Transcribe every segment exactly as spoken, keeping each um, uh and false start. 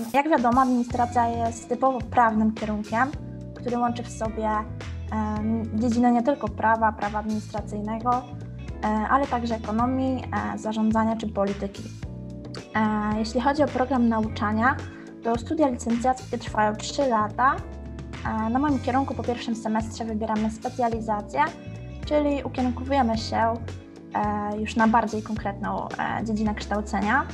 Jak wiadomo, administracja jest typowo prawnym kierunkiem, który łączy w sobie dziedzinę nie tylko prawa, prawa administracyjnego, ale także ekonomii, zarządzania czy polityki. Jeśli chodzi o program nauczania, to studia licencjackie trwają trzy lata. Na moim kierunku po pierwszym semestrze wybieramy specjalizację, czyli ukierunkowujemy się już na bardziej konkretną dziedzinę kształcenia,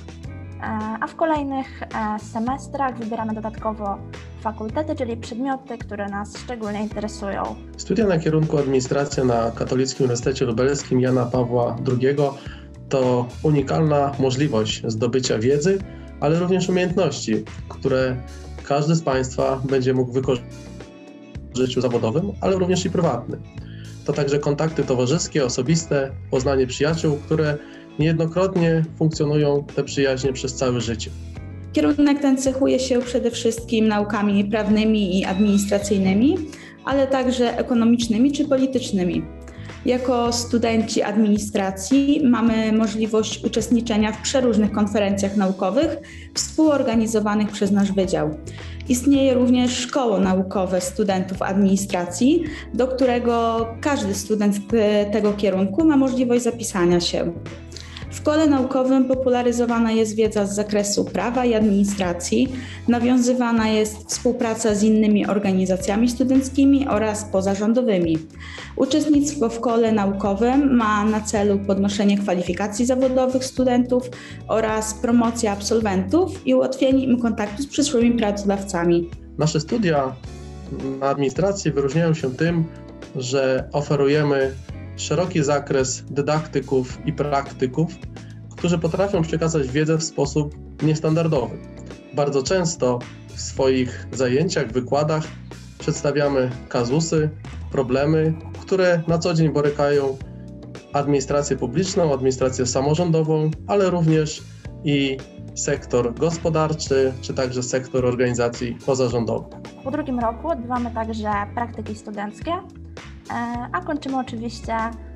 a w kolejnych semestrach wybieramy dodatkowo fakultety, czyli przedmioty, które nas szczególnie interesują. Studia na kierunku administracja na Katolickim Uniwersytecie Lubelskim Jana Pawła drugiego to unikalna możliwość zdobycia wiedzy, ale również umiejętności, które każdy z Państwa będzie mógł wykorzystać w życiu zawodowym, ale również i prywatnym. To także kontakty towarzyskie, osobiste, poznanie przyjaciół, które niejednokrotnie funkcjonują te przyjaźnie przez całe życie. Kierunek ten cechuje się przede wszystkim naukami prawnymi i administracyjnymi, ale także ekonomicznymi czy politycznymi. Jako studenci administracji mamy możliwość uczestniczenia w przeróżnych konferencjach naukowych współorganizowanych przez nasz wydział. Istnieje również szkoło naukowe studentów administracji, do którego każdy student tego kierunku ma możliwość zapisania się. W kole naukowym popularyzowana jest wiedza z zakresu prawa i administracji, nawiązywana jest współpraca z innymi organizacjami studenckimi oraz pozarządowymi. Uczestnictwo w kole naukowym ma na celu podnoszenie kwalifikacji zawodowych studentów oraz promocja absolwentów i ułatwienie im kontaktu z przyszłymi pracodawcami. Nasze studia na administracji wyróżniają się tym, że oferujemy szeroki zakres dydaktyków i praktyków, którzy potrafią przekazać wiedzę w sposób niestandardowy. Bardzo często w swoich zajęciach, wykładach przedstawiamy kazusy, problemy, które na co dzień borykają administrację publiczną, administrację samorządową, ale również i sektor gospodarczy, czy także sektor organizacji pozarządowych. Po drugim roku odbywamy także praktyki studenckie, a kończymy oczywiście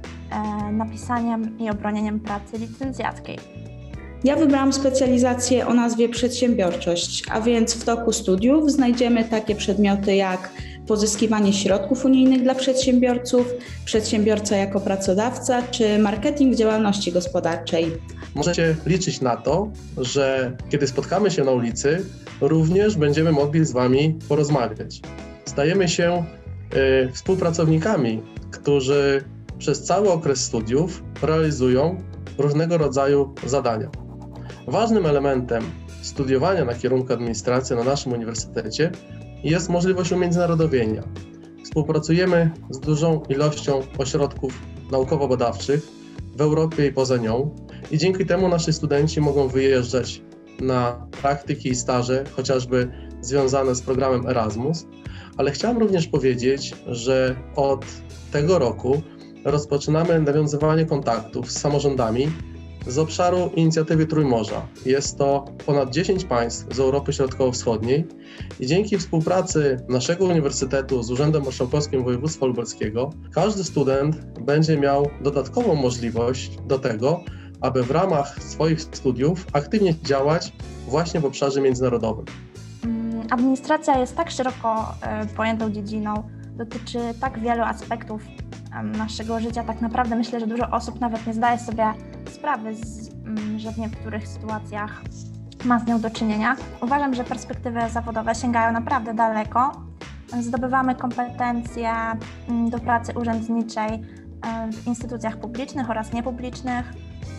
napisaniem i obronieniem pracy licencjackiej. Ja wybrałam specjalizację o nazwie przedsiębiorczość, a więc w toku studiów znajdziemy takie przedmioty jak pozyskiwanie środków unijnych dla przedsiębiorców, przedsiębiorca jako pracodawca czy marketing działalności gospodarczej. Możecie liczyć na to, że kiedy spotkamy się na ulicy, również będziemy mogli z Wami porozmawiać. Stajemy się y, współpracownikami, którzy przez cały okres studiów realizują różnego rodzaju zadania. Ważnym elementem studiowania na kierunku administracja na naszym uniwersytecie jest możliwość umiędzynarodowienia. Współpracujemy z dużą ilością ośrodków naukowo-badawczych w Europie i poza nią i dzięki temu nasi studenci mogą wyjeżdżać na praktyki i staże, chociażby związane z programem Erasmus, ale chciałem również powiedzieć, że od tego roku rozpoczynamy nawiązywanie kontaktów z samorządami z obszaru inicjatywy Trójmorza. Jest to ponad dziesięć państw z Europy Środkowo-Wschodniej i dzięki współpracy naszego uniwersytetu z Urzędem Marszałkowskim Województwa Lubelskiego każdy student będzie miał dodatkową możliwość do tego, aby w ramach swoich studiów aktywnie działać właśnie w obszarze międzynarodowym. Administracja jest tak szeroko pojętą dziedziną, dotyczy tak wielu aspektów naszego życia. Tak naprawdę myślę, że dużo osób nawet nie zdaje sobie sprawy, z, że w niektórych sytuacjach ma z nią do czynienia. Uważam, że perspektywy zawodowe sięgają naprawdę daleko. Zdobywamy kompetencje do pracy urzędniczej w instytucjach publicznych oraz niepublicznych.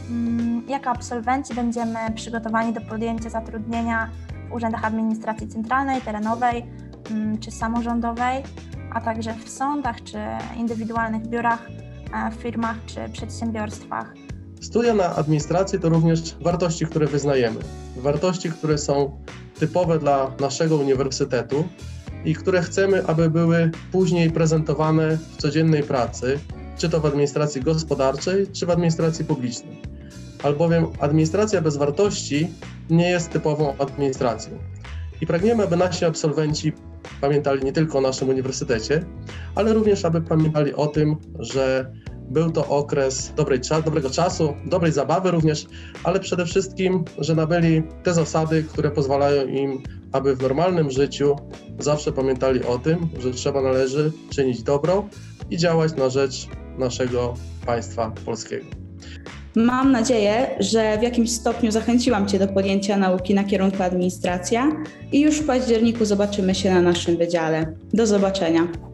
Jako absolwenci będziemy przygotowani do podjęcia zatrudnienia w urzędach administracji centralnej, terenowej czy samorządowej, a także w sądach czy indywidualnych biurach, w firmach czy przedsiębiorstwach. Studia na administracji to również wartości, które wyznajemy. Wartości, które są typowe dla naszego uniwersytetu i które chcemy, aby były później prezentowane w codziennej pracy, czy to w administracji gospodarczej, czy w administracji publicznej. Albowiem administracja bez wartości nie jest typową administracją. I pragniemy, aby nasi absolwenci pamiętali nie tylko o naszym uniwersytecie, ale również, aby pamiętali o tym, że był to okres dobrej, dobrego czasu, dobrej zabawy również, ale przede wszystkim, że nabyli te zasady, które pozwalają im aby w normalnym życiu zawsze pamiętali o tym, że trzeba należy czynić dobro i działać na rzecz naszego państwa polskiego. Mam nadzieję, że w jakimś stopniu zachęciłam Cię do podjęcia nauki na kierunku administracja i już w październiku zobaczymy się na naszym wydziale. Do zobaczenia.